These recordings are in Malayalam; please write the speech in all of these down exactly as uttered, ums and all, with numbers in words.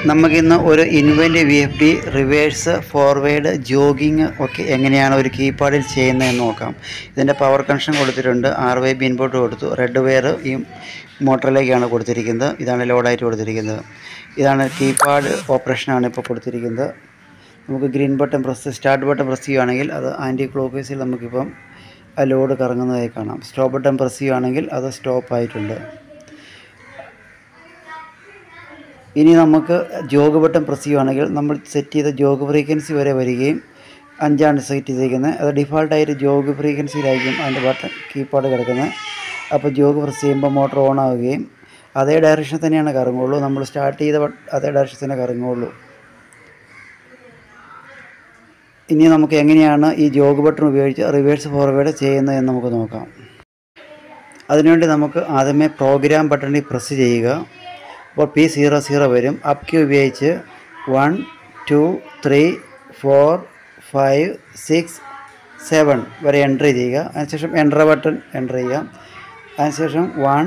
നമുക്കിന്ന് ഒരു ഇൻവെൻറ്റ് V F D reverse forward jogging ഒക്കെ എങ്ങനെയാണ് ഒരു കീപാഡിൽ ചെയ്യുന്നതെന്ന് നോക്കാം. ഇതിൻ്റെ പവർ കണക്ഷൻ കൊടുത്തിട്ടുണ്ട്. ആർ വൈ ബി ഇൻപുട്ട് കൊടുത്തു. റെഡ് വയർ ഈ മോട്ടറിലേക്കാണ് കൊടുത്തിരിക്കുന്നത്. ഇതാണ് ലോഡായിട്ട് കൊടുത്തിരിക്കുന്നത്. ഇതാണ് കീപാഡ് ഓപ്പറേഷനാണ് ഇപ്പോൾ കൊടുത്തിരിക്കുന്നത്. നമുക്ക് green button press start button press ചെയ്യുകയാണെങ്കിൽ അത് ആൻറ്റി ക്ലോക്ക് വൈസിൽ നമുക്കിപ്പം ആ ലോഡ് കറങ്ങുന്നതായി കാണാം. സ്റ്റോപ്പ് ബട്ടൺ പ്രസ് ചെയ്യുകയാണെങ്കിൽ അത് സ്റ്റോപ്പ് ആയിട്ടുണ്ട്. ഇനി നമുക്ക് ജോഗ് ബട്ടൺ പ്രസ് ചെയ്യുകയാണെങ്കിൽ നമ്മൾ സെറ്റ് ചെയ്ത ജോഗ് ഫ്രീക്വൻസി വരെ വരികയും അഞ്ചാണ് സെറ്റ് ചെയ്തിരിക്കുന്നത്. അത് ഡിഫാൾട്ടായിട്ട് ജോഗ് ഫ്രീക്വൻസിയിലായിരിക്കും അതിൻ്റെ ബട്ടൺ കീപാഡ് കിടക്കുന്നത്. അപ്പോൾ ജോഗ് പ്രസ് ചെയ്യുമ്പോൾ മോട്ടർ ഓൺ ആവുകയും അതേ ഡയറക്ഷനിൽ തന്നെയാണ് കറങ്ങുള്ളൂ. നമ്മൾ സ്റ്റാർട്ട് ചെയ്ത അതേ ഡയറക്ഷനിൽ തന്നെ കറങ്ങുള്ളൂ. ഇനി നമുക്ക് എങ്ങനെയാണ് ഈ ജോഗ് ബട്ടൺ ഉപയോഗിച്ച് റിവേഴ്സ് ഫോർവേഡ് ചെയ്യുന്നതെന്ന് നമുക്ക് നോക്കാം. അതിനുവേണ്ടി നമുക്ക് ആദ്യമേ പ്രോഗ്രാം ബട്ടണിൽ പ്രസ് ചെയ്യുക. അപ്പോൾ പി സീറോ സീറോ വരും. അപ്പ് ക്യൂ ഉപയോഗിച്ച് one two three four five six seven വരെ എൻ്റർ ചെയ്യുക. അതിനുശേഷം എൻ്റർ ബട്ടൺ എൻ്റർ ചെയ്യുക. അതിനുശേഷം വൺ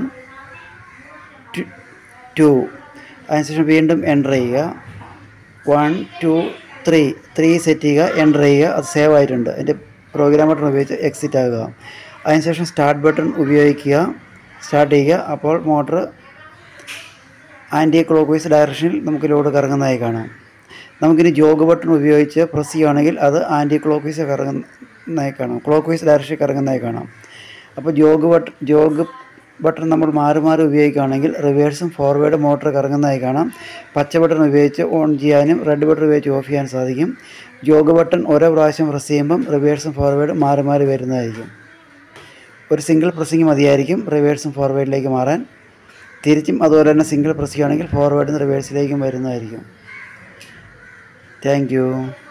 ടു അതിനുശേഷം വീണ്ടും എൻ്റർ ചെയ്യുക. One two three three set ചെയ്യുക, എൻ്റർ ചെയ്യുക. അത് സേവ് ആയിട്ടുണ്ട്. അതിൻ്റെ പ്രോഗ്രാം ബട്ടൺ ഉപയോഗിച്ച് എക്സിറ്റ് ആകുക. അതിനുശേഷം സ്റ്റാർട്ട് ബട്ടൺ ഉപയോഗിക്കുക, സ്റ്റാർട്ട് ചെയ്യുക. അപ്പോൾ മോട്ടർ ആൻറ്റി ക്ലോക്ക് വൈസ് ഡയറക്ഷനിൽ നമുക്ക് ലോഡ് കറങ്ങുന്നതായി കാണാം. നമുക്കിനി ജോഗ് ബട്ടൺ ഉപയോഗിച്ച് പ്രസ് ചെയ്യുകയാണെങ്കിൽ അത് ആൻറ്റി ക്ലോക്ക് വൈസ് കറങ്ങുന്നതായി കാണാം, ക്ലോക്ക് വൈസ് ഡയറക്ഷനിൽ കറങ്ങുന്നതായി കാണാം. അപ്പോൾ ജോഗ് ബട്ടൺ ജോഗ് ബട്ടൺ നമ്മൾ മാറി മാറി ഉപയോഗിക്കുകയാണെങ്കിൽ റിവേഴ്സും ഫോർവേഡും മോട്ടർ കറങ്ങുന്നതായി കാണാം. പച്ച ബട്ടൺ ഉപയോഗിച്ച് ഓൺ ചെയ്യാനും റെഡ് ബട്ടൺ ഉപയോഗിച്ച് ഓഫ് ചെയ്യാൻ സാധിക്കും. ജോഗ് ബട്ടൺ ഓരോ പ്രാവശ്യം പ്രസ് ചെയ്യുമ്പം റിവേഴ്സും ഫോർവേഡും മാറി മാറി വരുന്നതായിരിക്കും. ഒരു സിംഗിൾ പ്രസ്സിങ് മതിയായിരിക്കും റിവേഴ്സും ഫോർവേഡിലേക്ക് മാറാൻ. തിരിച്ചും അതുപോലെ തന്നെ സിംഗിൾ പ്രസ് ചെയ്യുകയാണെങ്കിൽ ഫോർവേഡിൽ നിന്ന് റിവേഴ്സിലേക്കും വരുന്നതായിരിക്കും. Thank U.